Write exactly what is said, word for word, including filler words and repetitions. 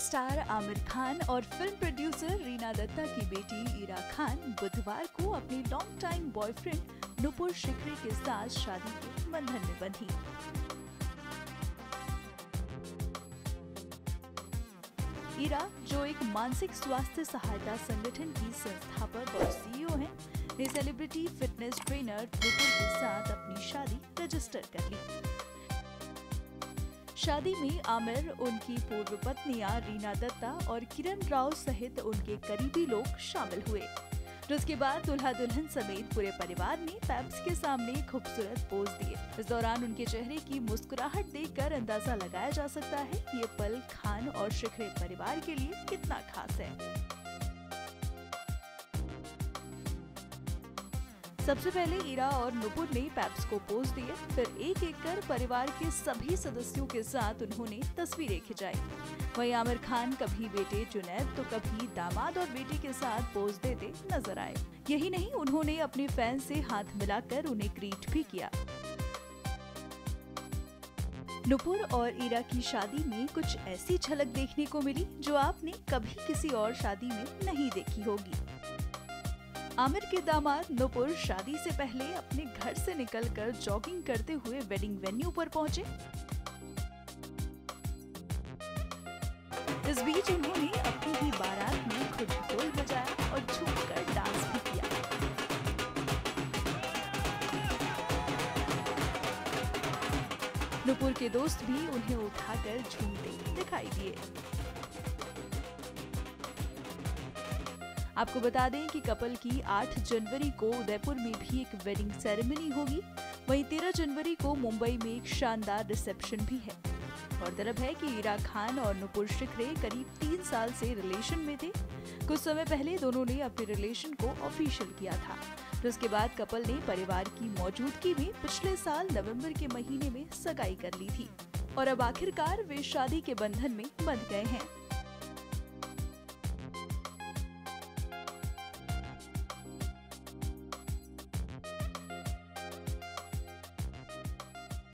Star Aamir Khan और film producer Reena Dutta की बेटी इरा खान बुधवार को अपने लॉन्ग टाइम बॉयफ्रेंड नुपुर शिखरे के साथ शादी के बंधन में बंधी। इरा, जो एक मानसिक स्वास्थ्य सहायता संगठन की संस्थापक और सीईओ हैं, ने सेलिब्रिटी फिटनेस ट्रेनर नुपुर के साथ अपनी शादी रजिस्टर कर ली। शादी में आमिर, उनकी पूर्व पत्नियां रीना दत्ता और किरण राव सहित उनके करीबी लोग शामिल हुए। जिसके बाद दूल्हा दुल्हन समेत पूरे परिवार ने पेप्स के सामने खूबसूरत पोज दिए। इस दौरान उनके चेहरे की मुस्कुराहट देखकर अंदाजा लगाया जा सकता है कि ये पल खान और शिखरे परिवार के लिए कितना खास है। सबसे पहले इरा और नुपुर ने पेप्स को पोज दिए, फिर एक एक कर परिवार के सभी सदस्यों के साथ उन्होंने तस्वीरें खिंचाई। वहीं आमिर खान कभी बेटे जुनैद तो कभी दामाद और बेटी के साथ पोज देते नजर आए। यही नहीं, उन्होंने अपने फैंस से हाथ मिलाकर उन्हें ग्रीट भी किया। नुपुर और इरा की शादी में कुछ ऐसी झलक देखने को मिली जो आपने कभी किसी और शादी में नहीं देखी होगी। आमिर के दामाद नुपुर शादी से पहले अपने घर से निकलकर जॉगिंग करते हुए वेडिंग वेन्यू पर पहुंचे। इस बीच उन्होंने अपनी ही बारात में खुद ढोल बजाया और झूमकर डांस भी किया। नुपुर के दोस्त भी उन्हें उठाकर झूमते दिखाई दिए। आपको बता दें कि कपल की आठ जनवरी को उदयपुर में भी एक वेडिंग सेरेमनी होगी। वहीं तेरह जनवरी को मुंबई में एक शानदार रिसेप्शन भी है। गौरतलब है कि इरा खान और नुपुर शिखरे करीब तीन साल से रिलेशन में थे। कुछ समय पहले दोनों ने अपने रिलेशन को ऑफिशियल किया था। जिसके बाद कपल ने परिवार की मौजूदगी में पिछले साल नवंबर के महीने में सगाई कर ली थी और अब आखिरकार वे शादी के बंधन में बंध गए हैं।